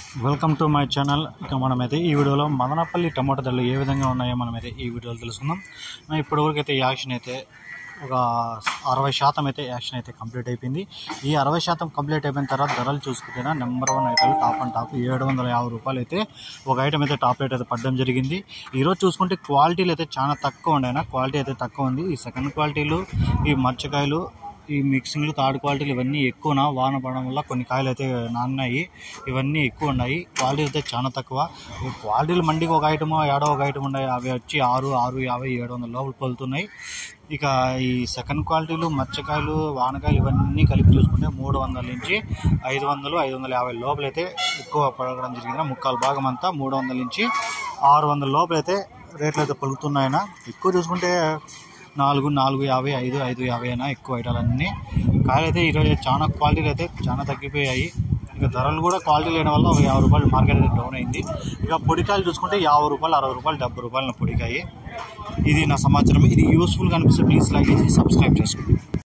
Welcome to my channel. ఇక మనమైతే ఈ వీడియోలో మదనపల్లి టమాటా ధరలు ఏ విధంగా ఉన్నాయో మనమైతే ఈ వీడియోలో తెలుసుకుందాం. ఇప్పటివరకు అయితే యాక్షన్ అయితే ఒక 60% అయితే యాక్షన్ అయితే కంప్లీట్ అయిపోయింది. ఈ 60% కంప్లీట్ అయిపోయిన తర్వాత ధరలు చూసుకుంటేనా number 1 item top and top 750 రూపాయలు అయితే ఒక ఐటమ్ అయితే టాప్ రేట్ అయితే పడడం జరిగింది. ఈరోజు చూసుకుంటే క్వాలిటీలు అయితే చాలా తక్కువ ఉండేనా, క్వాలిటీ అయితే తక్కువ ఉంది. ఈ సెకండ్ క్వాలిటీలు, ఈ మచ్చకాయలు, ఈ మిక్సింగ్లు, థర్డ్ క్వాలిటీలు ఇవన్నీ ఎక్కువనా వాన పడడం వల్ల కొన్ని కాయలు అయితే నాన్నాయి. ఇవన్నీ ఎక్కువ ఉన్నాయి. క్వాలిటీ అయితే చాలా తక్కువ. క్వాలిటీలు మండికి ఒక ఐటమ్, ఏడో ఒక ఐటమ్ ఉన్నాయి. అవి వచ్చి 650, 700 లోపల పలుతున్నాయి. ఇక ఈ సెకండ్ క్వాలిటీలు, మచ్చకాయలు, వానకాయలు ఇవన్నీ కలిపి చూసుకుంటే 300 నుంచి 500, 550 లోపలైతే ఎక్కువ పడడం జరిగింది. ముక్కాలు భాగం అంతా 300 నుంచి 600 లోపలైతే రేట్లు అయితే పలుకుతున్నాయన. ఎక్కువ చూసుకుంటే 4, 450, 5, 550 అయినా ఎక్కువ ఐటాలన్నీ. కాయలు అయితే ఈరోజు చాలా క్వాలిటీలు అయితే చాలా తగ్గిపోయాయి. ఇక ధరలు కూడా క్వాలిటీ లేని వల్ల ఒక 50 రూపాయలు మార్కెట్ అయితే డౌన్ అయింది. ఇక పొడికాయలు చూసుకుంటే 50 రూపాయలు, 60 రూపాయలు, 70 రూపాయల పొడికాయి. ఇది నా సమాచారం. ఇది యూస్ఫుల్గా అనిపిస్తే ప్లీజ్ లైక్ చేసి సబ్స్క్రైబ్ చేసుకోండి.